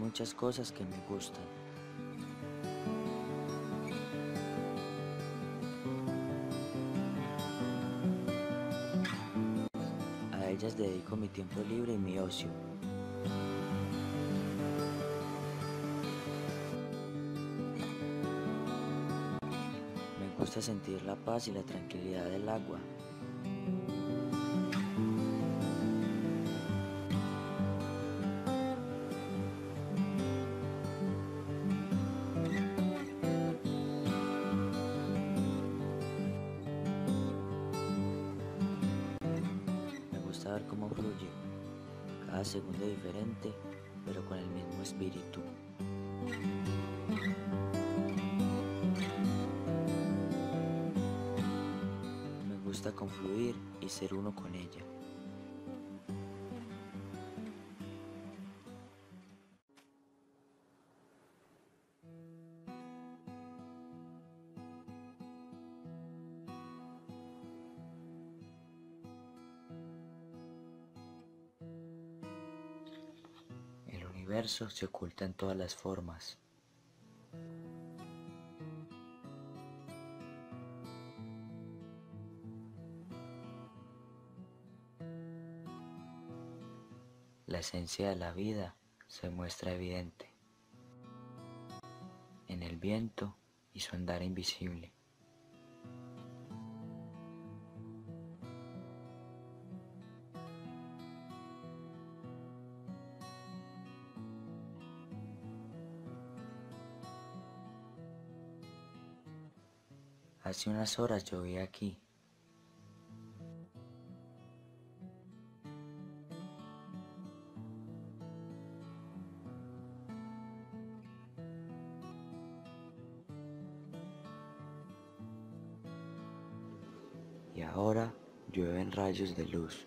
muchas cosas que me gustan. A ellas dedico mi tiempo libre y mi ocio. Me gusta sentir la paz y la tranquilidad del agua. Me gusta ver cómo fluye, cada segundo diferente, pero con el mismo espíritu. Me gusta confluir y ser uno con ella. El universo se oculta en todas las formas. La esencia de la vida se muestra evidente en el viento y su andar invisible. Hace unas horas llovía aquí. Y ahora llueven rayos de luz.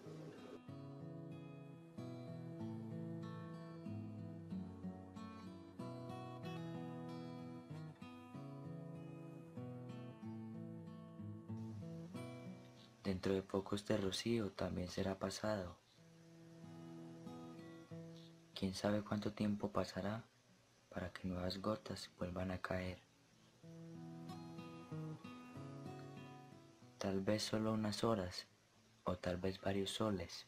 Dentro de poco este rocío también será pasado. ¿Quién sabe cuánto tiempo pasará para que nuevas gotas vuelvan a caer? Tal vez solo unas horas o tal vez varios soles.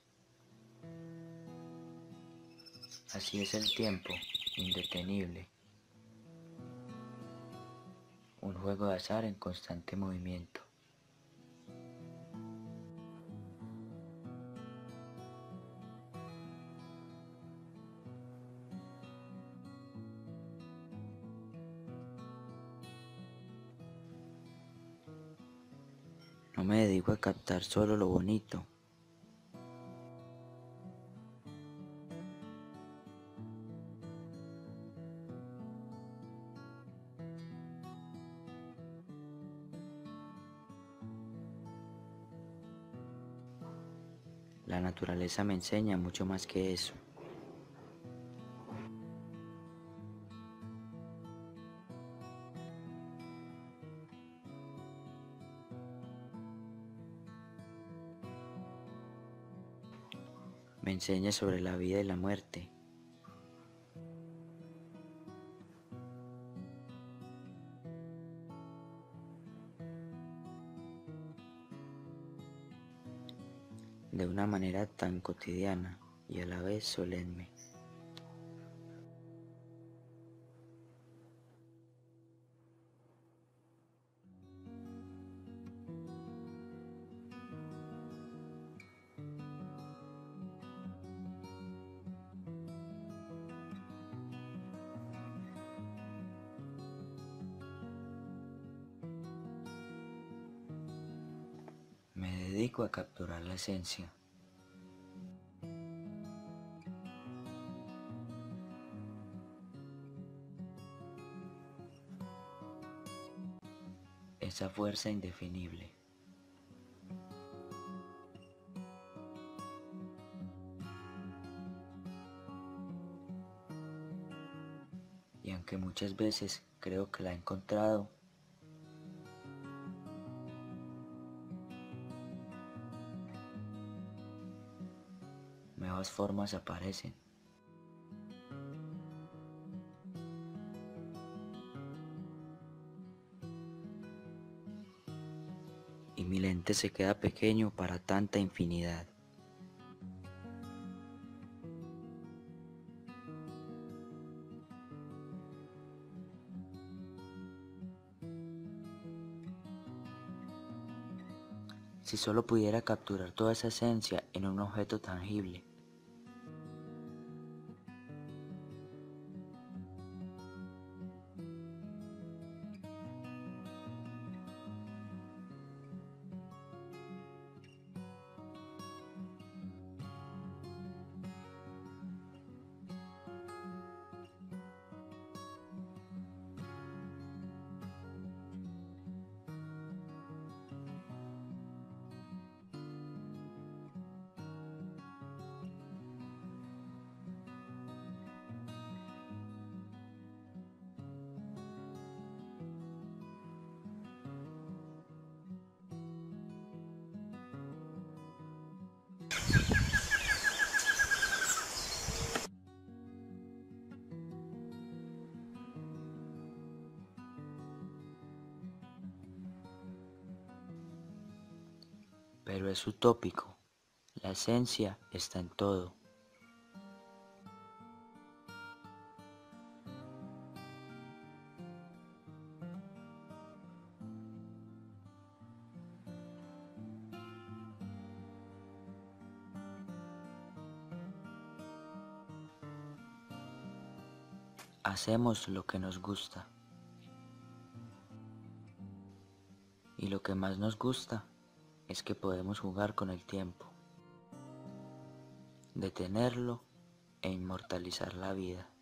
Así es el tiempo, indetenible. Un juego de azar en constante movimiento. No me dedico a captar solo lo bonito. La naturaleza me enseña mucho más que eso. Me enseña sobre la vida y la muerte. De una manera tan cotidiana y a la vez solemne. Me dedico a capturar la esencia. Esa fuerza indefinible. Y aunque muchas veces creo que la he encontrado, nuevas formas aparecen. mente se queda pequeño para tanta infinidad. Si solo pudiera capturar toda esa esencia en un objeto tangible. Pero es utópico. La esencia está en todo. Hacemos lo que nos gusta. Y lo que más nos gusta es que podemos jugar con el tiempo, detenerlo e inmortalizar la vida.